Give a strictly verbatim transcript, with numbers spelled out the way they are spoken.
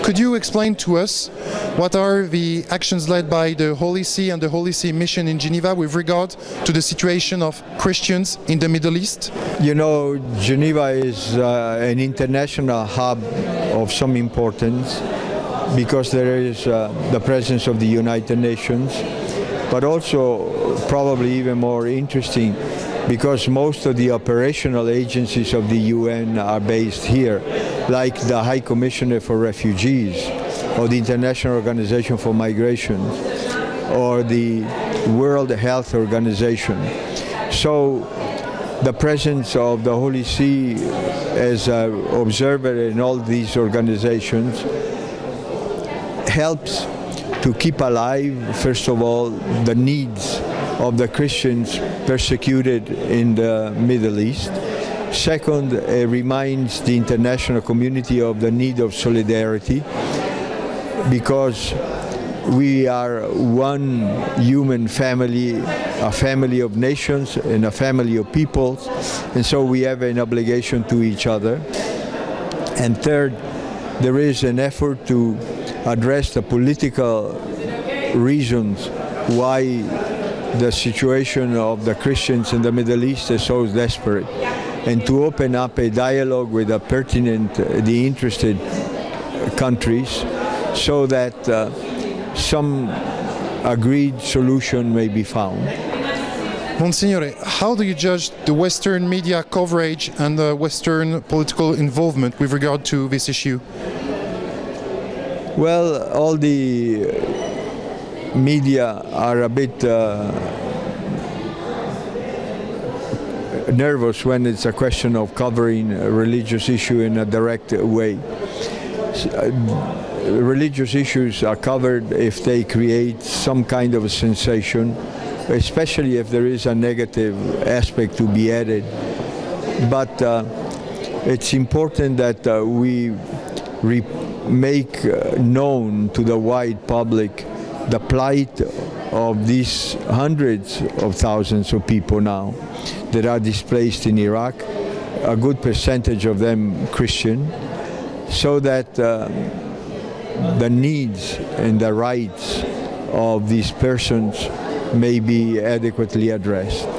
Could you explain to us what are the actions led by the Holy See and the Holy See Mission in Geneva with regard to the situation of Christians in the Middle East? You know, Geneva is uh, an international hub of some importance because there is uh, the presence of the United Nations, but also probably even more interesting because most of the operational agencies of the U N are based here, like the High Commissioner for Refugees, or the International Organization for Migration, or the World Health Organization. So the presence of the Holy See as an observer in all these organizations helps to keep alive, first of all, the needs of the Christians persecuted in the Middle East. Second, it reminds the international community of the need of solidarity, because we are one human family, a family of nations and a family of peoples, and so we have an obligation to each other. And third, there is an effort to address the political reasons why the situation of the Christians in the Middle East is so desperate, and to open up a dialogue with the pertinent, the interested countries, so that uh, some agreed solution may be found. Monsignore, how do you judge the Western media coverage and the Western political involvement with regard to this issue? Well, all the media are a bit uh, nervous when it's a question of covering a religious issue in a direct way. Religious issues are covered if they create some kind of a sensation, especially if there is a negative aspect to be added. But uh, it's important that uh, we re make uh, known to the wide public the plight of these hundreds of thousands of people now that are displaced in Iraq, a good percentage of them Christian, so that uh, the needs and the rights of these persons may be adequately addressed.